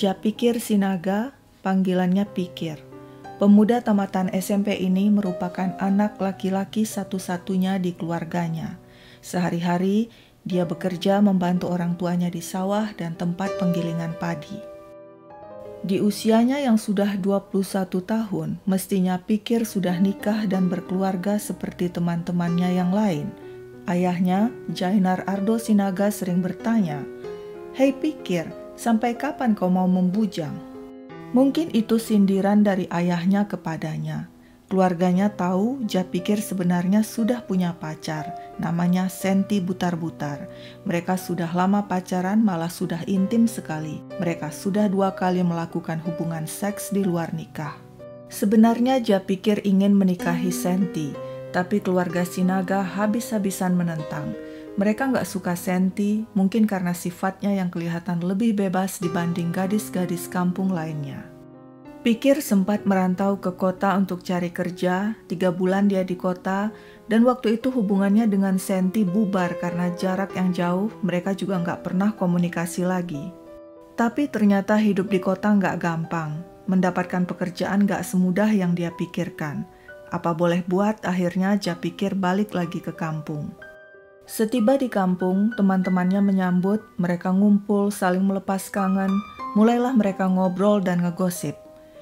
Japikir Sinaga, panggilannya Pikir. Pemuda tamatan SMP ini merupakan anak laki-laki satu-satunya di keluarganya. Sehari-hari, dia bekerja membantu orang tuanya di sawah dan tempat penggilingan padi. Di usianya yang sudah 21 tahun, mestinya Pikir sudah nikah dan berkeluarga seperti teman-temannya yang lain. Ayahnya, Jainar Ardo Sinaga sering bertanya, "Hei Pikir, sampai kapan kau mau membujang?" Mungkin itu sindiran dari ayahnya kepadanya. Keluarganya tahu Japikir sebenarnya sudah punya pacar, namanya Senti Butar-Butar. Mereka sudah lama pacaran, malah sudah intim sekali. Mereka sudah 2 kali melakukan hubungan seks di luar nikah. Sebenarnya Japikir ingin menikahi Senti, tapi keluarga Sinaga habis-habisan menentang. Mereka nggak suka Senti, mungkin karena sifatnya yang kelihatan lebih bebas dibanding gadis-gadis kampung lainnya. Pikir sempat merantau ke kota untuk cari kerja, 3 bulan dia di kota, dan waktu itu hubungannya dengan Senti bubar karena jarak yang jauh, mereka juga nggak pernah komunikasi lagi. Tapi ternyata hidup di kota nggak gampang, mendapatkan pekerjaan nggak semudah yang dia pikirkan. Apa boleh buat, akhirnya Japikir balik lagi ke kampung. Setiba di kampung, teman-temannya menyambut, mereka ngumpul, saling melepas kangen, mulailah mereka ngobrol dan ngegosip.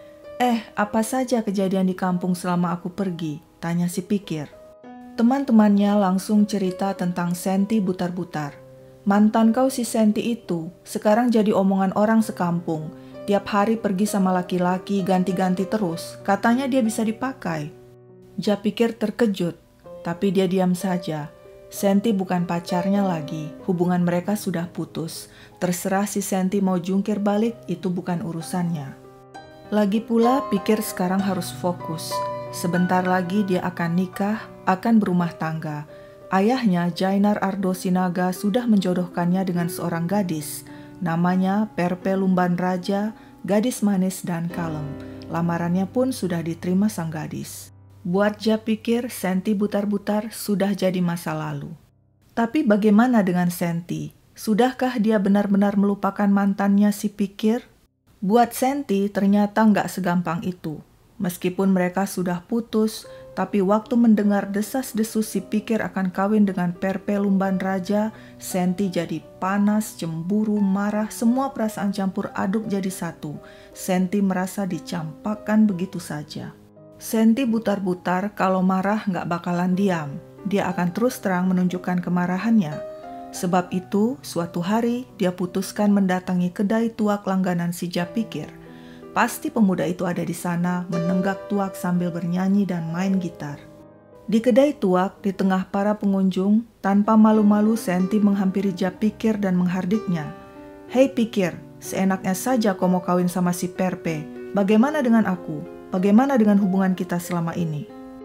Apa saja kejadian di kampung selama aku pergi?" tanya si Pikir. Teman-temannya langsung cerita tentang Senti Butar-Butar. "Mantan kau si Senti itu, sekarang jadi omongan orang sekampung. Tiap hari pergi sama laki-laki, ganti-ganti terus, katanya dia bisa dipakai." Japikir terkejut, tapi dia diam saja. Senti bukan pacarnya lagi, hubungan mereka sudah putus. Terserah si Senti mau jungkir balik, itu bukan urusannya. Lagi pula Pikir sekarang harus fokus. Sebentar lagi dia akan nikah, akan berumah tangga. Ayahnya, Jainar Ardo Sinaga, sudah menjodohkannya dengan seorang gadis. Namanya Perpe Lumban Raja, gadis manis dan kalem. Lamarannya pun sudah diterima sang gadis. Buat Japikir, Senti Butar-Butar sudah jadi masa lalu. Tapi bagaimana dengan Senti? Sudahkah dia benar-benar melupakan mantannya si Pikir? Buat Senti ternyata nggak segampang itu. Meskipun mereka sudah putus, tapi waktu mendengar desas-desus si Pikir akan kawin dengan Perpe Lumban Raja, Senti jadi panas, cemburu, marah, semua perasaan campur aduk jadi satu. Senti merasa dicampakkan begitu saja. Senti Butar-Butar kalau marah nggak bakalan diam. Dia akan terus terang menunjukkan kemarahannya. Sebab itu, suatu hari dia putuskan mendatangi kedai tuak langganan si Japikir. Pasti pemuda itu ada di sana menenggak tuak sambil bernyanyi dan main gitar. Di kedai tuak, di tengah para pengunjung, tanpa malu-malu Senti menghampiri Japikir dan menghardiknya. "Hei Pikir, seenaknya saja kau mau kawin sama si Perpe. Bagaimana dengan aku? Bagaimana dengan hubungan kita selama ini?"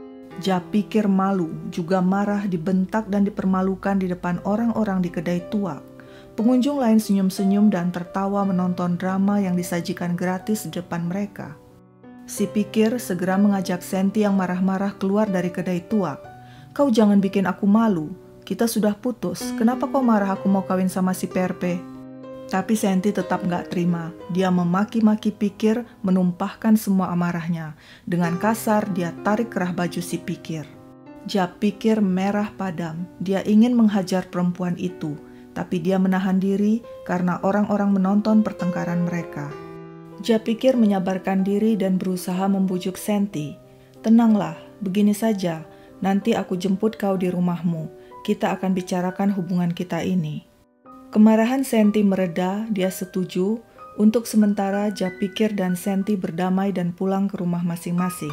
Japikir malu, juga marah, dibentak dan dipermalukan di depan orang-orang di kedai tuak. Pengunjung lain senyum-senyum dan tertawa menonton drama yang disajikan gratis di depan mereka. Si Pikir segera mengajak Senti yang marah-marah keluar dari kedai tuak. "Kau jangan bikin aku malu, kita sudah putus, kenapa kau marah aku mau kawin sama si Perpe?" Tapi Senti tetap gak terima. Dia memaki-maki Pikir, menumpahkan semua amarahnya. Dengan kasar, dia tarik kerah baju si Pikir. Japikir merah padam. Dia ingin menghajar perempuan itu, tapi dia menahan diri karena orang-orang menonton pertengkaran mereka. Japikir menyabarkan diri dan berusaha membujuk Senti. "Tenanglah, begini saja. Nanti aku jemput kau di rumahmu. Kita akan bicarakan hubungan kita ini." Kemarahan Senti mereda, dia setuju. Untuk sementara Japikir dan Senti berdamai dan pulang ke rumah masing-masing.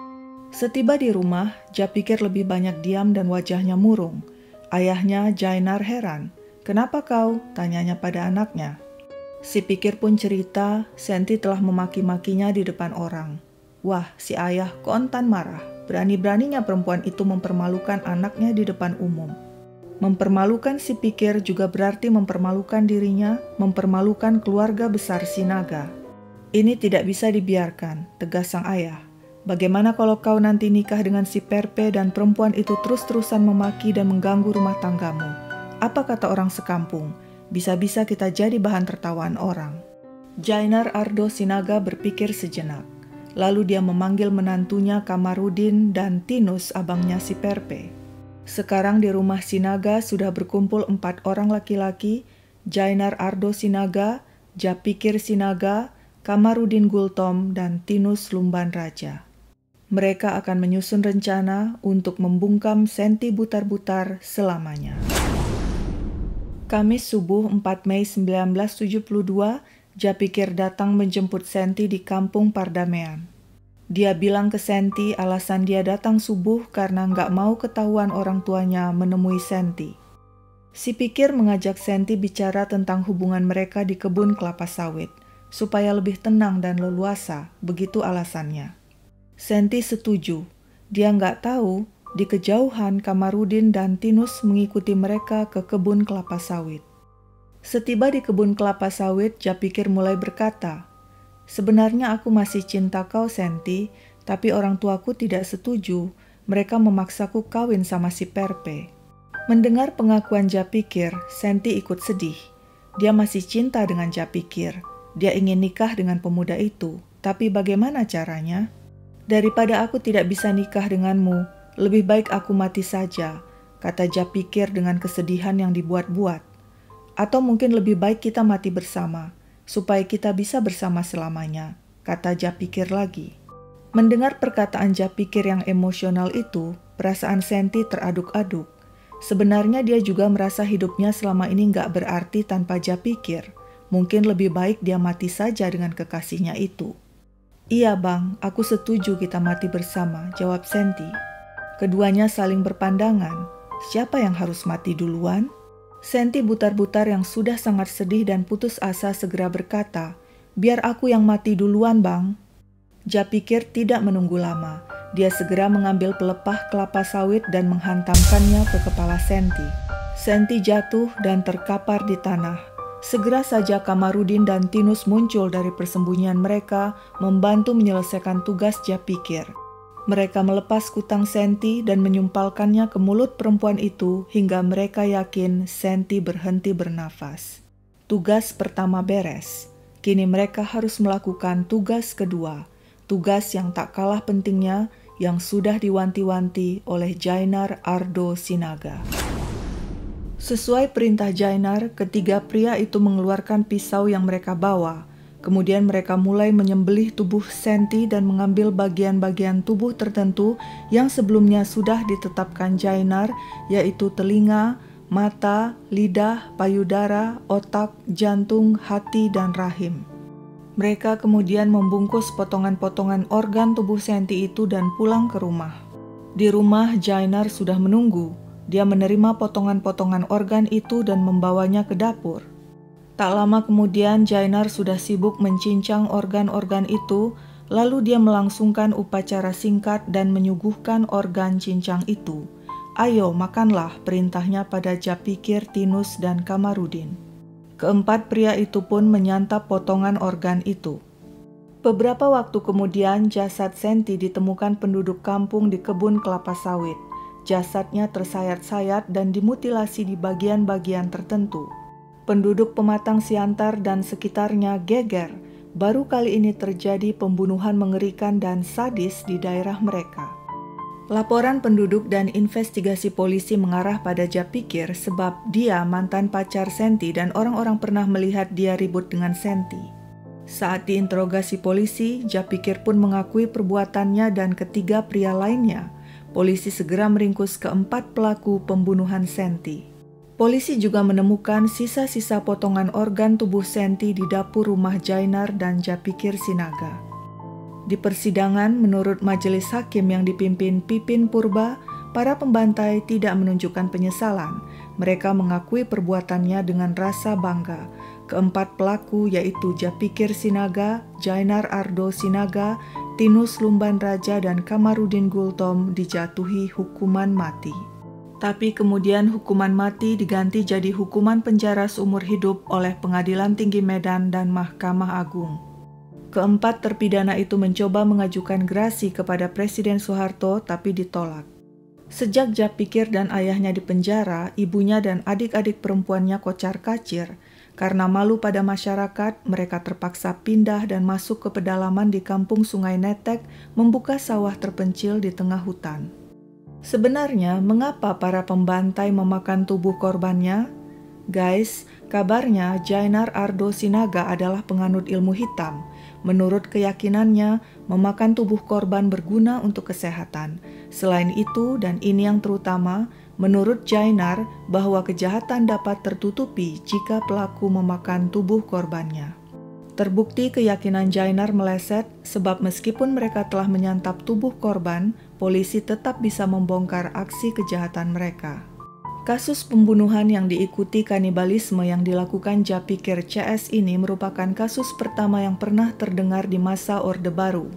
Setiba di rumah, Japikir lebih banyak diam dan wajahnya murung. Ayahnya Jainar heran. "Kenapa kau?" tanyanya pada anaknya. Si Pikir pun cerita, Senti telah memaki-makinya di depan orang. Wah, si ayah kontan marah. Berani-beraninya perempuan itu mempermalukan anaknya di depan umum. Mempermalukan si Pikir juga berarti mempermalukan dirinya, mempermalukan keluarga besar Sinaga. "Ini tidak bisa dibiarkan," tegas sang ayah. "Bagaimana kalau kau nanti nikah dengan si Perpe dan perempuan itu terus-terusan memaki dan mengganggu rumah tanggamu? Apa kata orang sekampung? Bisa-bisa kita jadi bahan tertawaan orang." Jainar Ardo Sinaga berpikir sejenak. Lalu dia memanggil menantunya Kamarudin dan Tinus, abangnya si Perpe. Sekarang di rumah Sinaga sudah berkumpul 4 orang laki-laki, Jainar Ardo Sinaga, Japikir Sinaga, Kamarudin Gultom, dan Tinus Lumban Raja. Mereka akan menyusun rencana untuk membungkam Senti Butar-Butar selamanya. Kamis subuh 4 Mei 1972, Japikir datang menjemput Senti di kampung Pardamean. Dia bilang ke Senti alasan dia datang subuh karena nggak mau ketahuan orang tuanya menemui Senti. Si Pikir mengajak Senti bicara tentang hubungan mereka di kebun kelapa sawit, supaya lebih tenang dan leluasa, begitu alasannya. Senti setuju. Dia nggak tahu, di kejauhan Kamarudin dan Tinus mengikuti mereka ke kebun kelapa sawit. Setiba di kebun kelapa sawit, Japikir mulai berkata, "Sebenarnya aku masih cinta kau, Senti, tapi orang tuaku tidak setuju. Mereka memaksaku kawin sama si Perpe." Mendengar pengakuan Japikir, Senti ikut sedih. Dia masih cinta dengan Japikir. Dia ingin nikah dengan pemuda itu, tapi bagaimana caranya? "Daripada aku tidak bisa nikah denganmu, lebih baik aku mati saja," kata Japikir dengan kesedihan yang dibuat-buat. "Atau mungkin lebih baik kita mati bersama, supaya kita bisa bersama selamanya," kata Japikir lagi. Mendengar perkataan Japikir yang emosional itu, perasaan Senti teraduk-aduk. Sebenarnya dia juga merasa hidupnya selama ini nggak berarti tanpa Japikir. Mungkin lebih baik dia mati saja dengan kekasihnya itu. "Iya bang, aku setuju kita mati bersama," jawab Senti. Keduanya saling berpandangan. Siapa yang harus mati duluan? Senti Butar-Butar yang sudah sangat sedih dan putus asa segera berkata, "Biar aku yang mati duluan bang." Japikir tidak menunggu lama. Dia segera mengambil pelepah kelapa sawit dan menghantamkannya ke kepala Senti. Senti jatuh dan terkapar di tanah. Segera saja Kamarudin dan Tinus muncul dari persembunyian mereka membantu menyelesaikan tugas Japikir. Mereka melepas kutang Senti dan menyumpalkannya ke mulut perempuan itu hingga mereka yakin Senti berhenti bernafas. Tugas pertama beres. Kini mereka harus melakukan tugas kedua. Tugas yang tak kalah pentingnya yang sudah diwanti-wanti oleh Jainar Ardo Sinaga. Sesuai perintah Jainar, ketiga pria itu mengeluarkan pisau yang mereka bawa. Kemudian mereka mulai menyembelih tubuh Senti dan mengambil bagian-bagian tubuh tertentu yang sebelumnya sudah ditetapkan Jainar, yaitu telinga, mata, lidah, payudara, otak, jantung, hati, dan rahim. Mereka kemudian membungkus potongan-potongan organ tubuh Senti itu dan pulang ke rumah. Di rumah, Jainar sudah menunggu. Dia menerima potongan-potongan organ itu dan membawanya ke dapur. Tak lama kemudian Jainar sudah sibuk mencincang organ-organ itu, lalu dia melangsungkan upacara singkat dan menyuguhkan organ cincang itu. "Ayo makanlah," perintahnya pada Japikir, Tinus, dan Kamarudin. Keempat pria itu pun menyantap potongan organ itu. Beberapa waktu kemudian jasad Senti ditemukan penduduk kampung di kebun kelapa sawit. Jasadnya tersayat-sayat dan dimutilasi di bagian-bagian tertentu. Penduduk Pematang Siantar dan sekitarnya geger. Baru kali ini terjadi pembunuhan mengerikan dan sadis di daerah mereka. Laporan penduduk dan investigasi polisi mengarah pada Japikir sebab dia mantan pacar Senti dan orang-orang pernah melihat dia ribut dengan Senti. Saat diinterogasi polisi, Japikir pun mengakui perbuatannya dan ketiga pria lainnya. Polisi segera meringkus keempat pelaku pembunuhan Senti. Polisi juga menemukan sisa-sisa potongan organ tubuh Senti di dapur rumah Jainar dan Japikir Sinaga. Di persidangan, menurut majelis hakim yang dipimpin Pipin Purba, para pembantai tidak menunjukkan penyesalan. Mereka mengakui perbuatannya dengan rasa bangga. Keempat pelaku yaitu Japikir Sinaga, Jainar Ardo Sinaga, Tinus Lumban Raja, dan Kamarudin Gultom dijatuhi hukuman mati. Tapi kemudian hukuman mati diganti jadi hukuman penjara seumur hidup oleh Pengadilan Tinggi Medan dan Mahkamah Agung. Keempat terpidana itu mencoba mengajukan gerasi kepada Presiden Soeharto tapi ditolak. Sejak Japikir dan ayahnya dipenjara, ibunya dan adik-adik perempuannya kocar-kacir. Karena malu pada masyarakat, mereka terpaksa pindah dan masuk ke pedalaman di kampung Sungai Netek, membuka sawah terpencil di tengah hutan. Sebenarnya, mengapa para pembantai memakan tubuh korbannya? Guys, kabarnya Jainar Ardo Sinaga adalah penganut ilmu hitam. Menurut keyakinannya, memakan tubuh korban berguna untuk kesehatan. Selain itu, dan ini yang terutama, menurut Jainar bahwa kejahatan dapat tertutupi jika pelaku memakan tubuh korbannya. Terbukti keyakinan Jainar meleset sebab meskipun mereka telah menyantap tubuh korban, polisi tetap bisa membongkar aksi kejahatan mereka. Kasus pembunuhan yang diikuti kanibalisme yang dilakukan Japikir CS ini merupakan kasus pertama yang pernah terdengar di masa Orde Baru.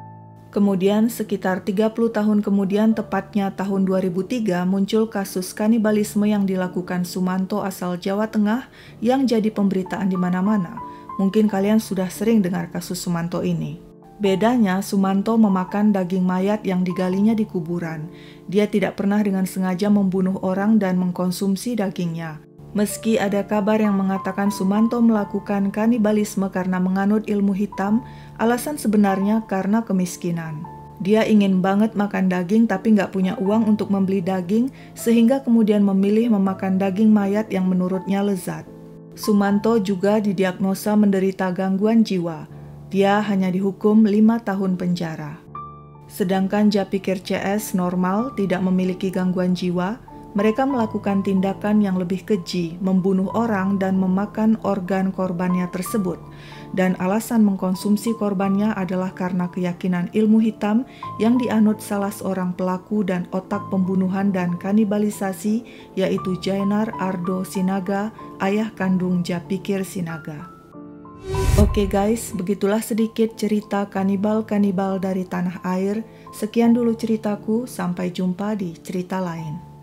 Kemudian sekitar 30 tahun kemudian, tepatnya tahun 2003, muncul kasus kanibalisme yang dilakukan Sumanto asal Jawa Tengah yang jadi pemberitaan di mana-mana. Mungkin kalian sudah sering dengar kasus Sumanto ini. Bedanya, Sumanto memakan daging mayat yang digalinya di kuburan. Dia tidak pernah dengan sengaja membunuh orang dan mengkonsumsi dagingnya. Meski ada kabar yang mengatakan Sumanto melakukan kanibalisme karena menganut ilmu hitam, alasan sebenarnya karena kemiskinan. Dia ingin banget makan daging tapi nggak punya uang untuk membeli daging, sehingga kemudian memilih memakan daging mayat yang menurutnya lezat. Sumanto juga didiagnosa menderita gangguan jiwa. Dia hanya dihukum 5 tahun penjara. Sedangkan Japikir CS normal, tidak memiliki gangguan jiwa, mereka melakukan tindakan yang lebih keji, membunuh orang dan memakan organ korbannya tersebut. Dan alasan mengkonsumsi korbannya adalah karena keyakinan ilmu hitam yang dianut salah seorang pelaku dan otak pembunuhan dan kanibalisasi, yaitu Jainar Ardo Sinaga, ayah kandung Japikir Sinaga. Oke guys, begitulah sedikit cerita kanibal-kanibal dari tanah air. Sekian dulu ceritaku, sampai jumpa di cerita lain.